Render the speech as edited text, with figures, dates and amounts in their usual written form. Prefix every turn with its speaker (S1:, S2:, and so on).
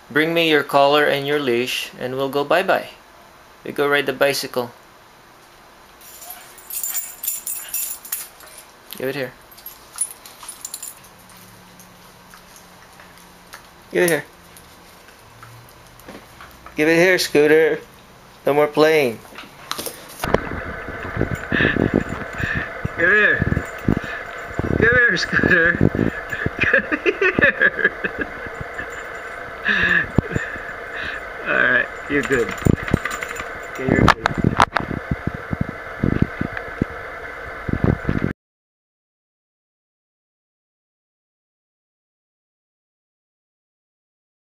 S1: Bring me your collar and your leash, and we'll go bye-bye. We go ride the bicycle. Give it here. Give it here. Give it here, Scooter. No more playing. Give it here. Give it here, Scooter. Come here. Alright, you're good.